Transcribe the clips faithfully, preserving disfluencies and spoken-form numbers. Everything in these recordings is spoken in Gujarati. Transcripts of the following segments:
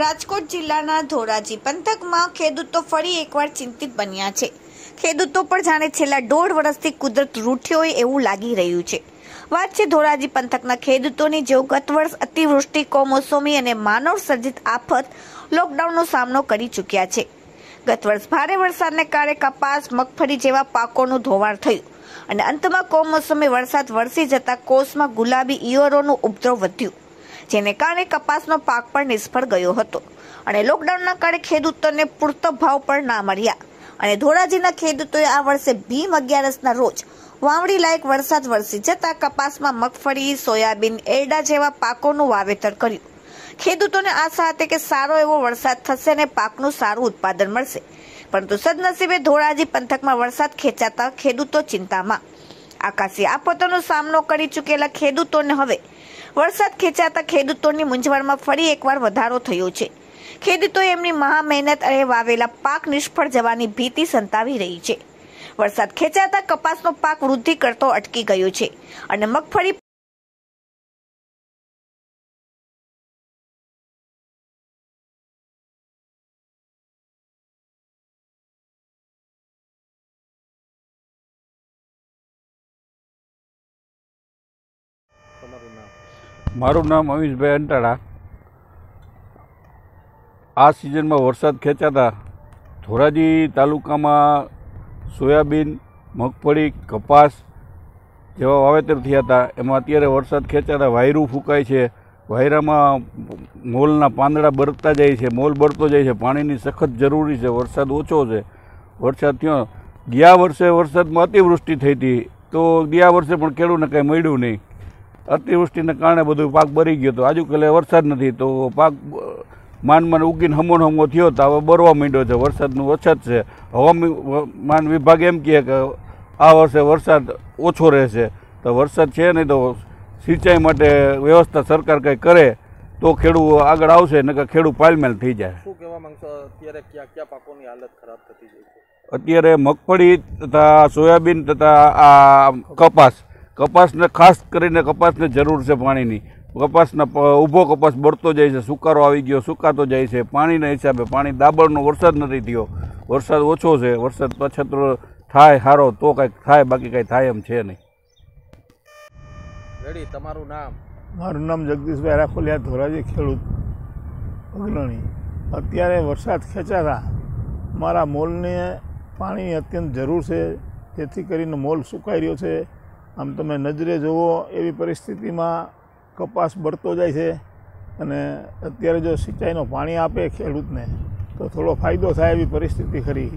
રાજકોટ જિલ્લાના ધોરાજી પંથકમાં ખેડૂતો ફરી એકવાર ચિંતિત બન્યા છે। ખેડૂતો પર જાણે છેલ્લા દોઢ વર્ષથી કુદરત રૂઠ્યો હોય એવું લાગી રહ્યું છે। વાત છે ધોરાજી પંથકના ખેડૂતોની, જેઓ ગત વર્ષ અતિવૃષ્ટિ, કમોસમી અને માનવ સર્જિત આફત લોકડાઉનનો સામનો કરી ચૂક્યા છે। ગત વર્ષ ભારે વરસાદને કારણે કપાસ, મગફળી જેવા પાકોનું ધોવાણ થયું અને અંતમાં કમોસમી વરસાદ વરસી જતા કોસમાં ગુલાબી ઈયળોનું ઉપદ્રવ વધ્યું, જેને કારણે કપાસનો પાક પણ નિષ્ફળ ગયો હતો અને લોકડાઉનના કારણે ખેડૂતોને પૂરતો ભાવ પણ ના મળ્યા અને ધોરાજીના ખેડૂતોએ આ વર્ષે ભીમ અગિયારસના રોજ વાવણી લાયક વરસાદ વરસી જતા કપાસમાં મગફળી, સોયાબીન, એરડા જેવા પાકોનું વાવેતર કર્યું। ખેડૂતોને આશા હતી કે સારો એવો વરસાદ થશે અને પાકનું સારું ઉત્પાદન મળશે, પરંતુ સદનસીબે ધોરાજી પંથકમાં વરસાદ ખેંચાતા ખેડૂતો ચિંતામાં। આકાશી આફતોનો સામનો કરી ચૂકેલા ખેડૂતોને હવે વરસાદ ખેંચાતા ખેડૂતોની મૂંઝવણમાં ફરી એકવાર વધારો થયો છે। ખેડૂતોએ એમની મહા મહેનત અને વાવેલા પાક નિષ્ફળ જવાની ભીતિ સંતાવી રહી છે। વરસાદ ખેંચાતા કપાસનો પાક વૃદ્ધિ કરતો અટકી ગયો છે અને મગફળી मारू नाम अमीश भाई अंटाड़ा। आ सीजन में वरसाद खेचाता धोराजी तालुका में सोयाबीन, मगफड़ी, कपास जेवा वावेतर थया था, एमां अत्यारे वरसाद खेचाता वायरू फूंकाय छे। वायरामां मोलना પાંદડા बरता जाय छे, मोल बरतो जाय छे। पाणीनी सखत जरूरी छे। वरसाद ओछो छे। वरसाद थयो गया वर्षे वरसादमां अतिवृष्टि थई हती, तो गया वर्षे पण खेडूतने कांई मळ्युं नहीं। अतिवृष्टिने कारणे બધું પાક બરી ગયો હતો। આજુકાલે વરસાદ નથી તો પાક માંડ માંડ ઉગીને હમો હમો થયો તો હવે બરવા માંડ્યો છે। વરસાદનું અછત છે। હવામાન વિભાગ એમ કહે કે આ વર્ષે વરસાદ ઓછો રહેશે, તો વરસાદ છે નહીં તો સિંચાઈ માટે વ્યવસ્થા સરકાર કંઈ કરે તો ખેડૂત આગળ આવશે, નકર ખેડૂત પાલમેલ થઈ જાય। શું કહેવા માંગશો, અત્યારે કયા કયા પાકોની હાલત ખરાબ થતી જાય છે? અત્યારે મગફળી તથા સોયાબીન તથા આ કપાસ કપાસને ખાસ કરીને કપાસને જરૂર છે પાણીની। કપાસના ઊભો કપાસ બળતો જાય છે, સુકારો આવી ગયો, સુકાતો જાય છે પાણીના હિસાબે। પાણી દાબળનો વરસાદ નથી થયો, વરસાદ ઓછો છે। વરસાદ પછતરો થાય સારો તો કંઈક થાય, બાકી કંઈ થાય એમ છે નહીં। રેડી, તમારું નામ? મારું નામ જગદીશભાઈ રાખોલિયા, ધોરાજી ખેડૂત અગ્રણી। અત્યારે વરસાદ ખેંચાતા મારા મોલને પાણીની અત્યંત જરૂર છે, જેથી કરીને મોલ સુકાઈ રહ્યો છે। આમ તમે નજરે જુઓ એવી પરિસ્થિતિમાં કપાસ બળતો જાય છે અને અત્યારે જો સિંચાઈનું પાણી આપે ખેડૂતને તો થોડો ફાયદો થાય એવી પરિસ્થિતિ ખરી।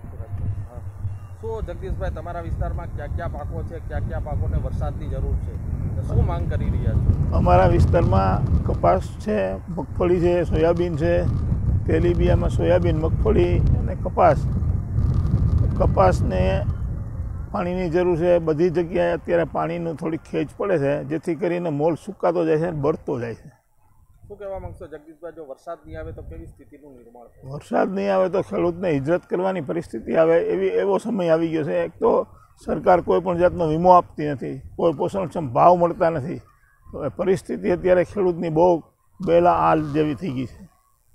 શું જગદીશભાઈ, તમારા વિસ્તારમાં કયા કયા પાકો છે, કયા કયા પાકોને વરસાદની જરૂર છે, શું માંગ કરી રહ્યા છો? અમારા વિસ્તારમાં કપાસ છે, મગફળી છે, સોયાબીન છે। તેલીબિયામાં સોયાબીન, મગફળી અને કપાસ કપાસને પાણીની જરૂર છે। બધી જગ્યાએ અત્યારે પાણીનું થોડી ખેંચ પડે છે, જેથી કરીને મોલ સુકાતો જાય છે, બળતો જાય છે। શું કહેવા માંગશો જગદીશભાઈ, જો વરસાદ નહીં આવે તો કેવી સ્થિતિનું નિર્માણ થાય? વરસાદ નહીં આવે તો ખેડૂતને હિજરત કરવાની પરિસ્થિતિ આવે એવી એવો સમય આવી ગયો છે। એક તો સરકાર કોઈ પણ જાતનો વીમો આપતી નથી, કોઈ પોષણક્ષમ ભાવ મળતા નથી, તો એ પરિસ્થિતિ અત્યારે ખેડૂતની બહુ બેલા હાલ જેવી થઈ ગઈ છે।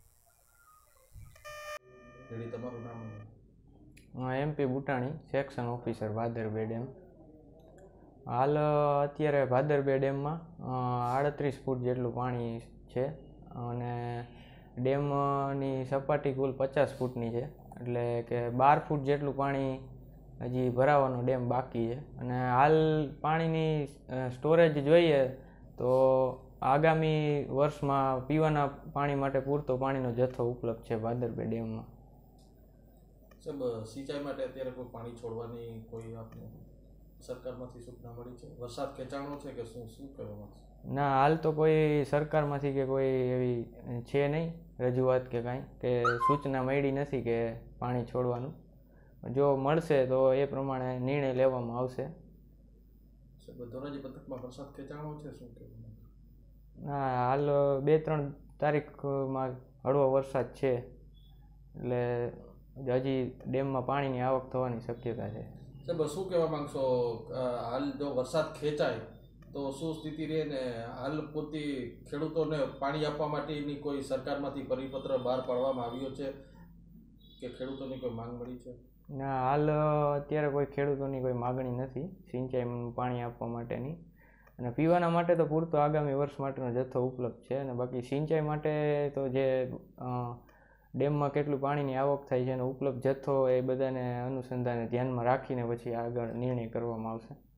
તમારું નામ? એમપી બુટાણી, સેક્શન ઓફિસર ભાદરબે ડેમ। હાલ અત્યારે ભાદરબે ડેમમાં આડત્રીસ ફૂટ જેટલું પાણી છે અને ડેમની સપાટી કુલ પચાસ ફૂટની છે, એટલે કે બાર ફૂટ જેટલું પાણી હજી ભરાવાનો ડેમ બાકી છે। અને હાલ પાણીની સ્ટોરેજ જોઈએ તો આગામી વર્ષમાં પીવાના પાણી માટે પૂરતો પાણીનો જથ્થો ઉપલબ્ધ છે ભાદરબે ડેમમાં। સાહેબ, સિંચાઈ માટે અત્યારે કોઈ પાણી છોડવાની કોઈ આપને સરકારમાંથી સૂચના મળી છે? વરસાદ ખેંચાણો છે કે શું શું કહેવામાં? ના, હાલ તો કોઈ સરકારમાંથી કે કોઈ એવી છે નહીં રજૂઆત કે કાંઈ કે સૂચના મળી નથી કે પાણી છોડવાનું। જો મળશે તો એ પ્રમાણે નિર્ણય લેવામાં આવશે। સાહેબ, ધોરાજી પંથકમાં વરસાદ ખેંચાણો છે, શું કહેવામાં? ના, હાલ બે ત્રણ તારીખમાં હળવો વરસાદ છે, એટલે હજી ડેમમાં પાણીની આવક થવાની શક્યતા છે। સાહેબ, શું કહેવા માંગશો, હાલ જો વરસાદ ખેંચાય તો શું સ્થિતિ રહે ને હાલ પૂરતી ખેડૂતોને પાણી આપવા માટેની કોઈ સરકારમાંથી પરિપત્ર બહાર પાડવામાં આવ્યો છે કે ખેડૂતોની કોઈ માંગ મળી છે? ના, હાલ અત્યારે કોઈ ખેડૂતોની કોઈ માગણી નથી સિંચાઈનું પાણી આપવા માટેની. અને પીવાના માટે તો પૂરતો આગામી વર્ષ માટેનો જથ્થો ઉપલબ્ધ છે. અને બાકી સિંચાઈ માટે તો જે ડેમમાં કેટલું પાણીની આવક થાય છે એનો ઉપલબ્ધ જથ્થો એ બધાને અનુસંધાને ધ્યાનમાં રાખીને પછી આગળ નિર્ણય કરવામાં આવશે.